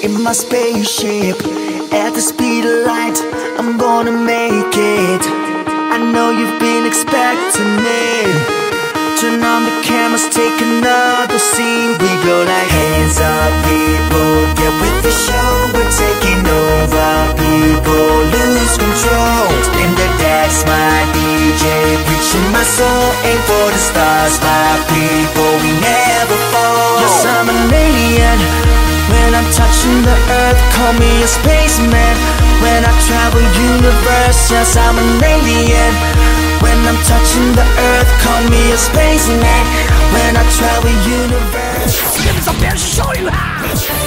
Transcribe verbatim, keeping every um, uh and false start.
in my spaceship. At the speed of light, I'm gonna make it. I know you've been expecting me. Turn on the cameras, take another scene. We go like hands up, people, get with the show. We're taking over, people lose control. In the dance, my D J, preaching my soul. Aim for the stars, my people, we never fall. Yes, I'm an alien. When I'm touching the earth, call me a spaceman. When I travel universe, yes, I'm an alien. When I'm touching the earth, call me a spaceman. When I travel universe, Give me some beer, show you how.